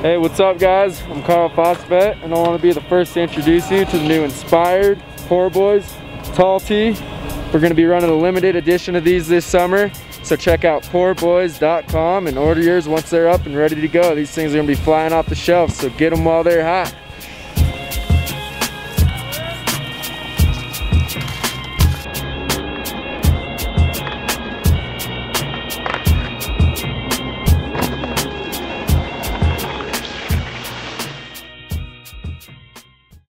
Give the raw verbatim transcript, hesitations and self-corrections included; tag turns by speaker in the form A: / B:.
A: Hey, what's up guys? I'm Carl Fosfet and I want to be the first to introduce you to the new Inspired Poor Boys Tall Tee. We're going to be running a limited edition of these this summer, so check out poor boys dot com and order yours once they're up and ready to go. These things are going to be flying off the shelves, so get them while they're hot.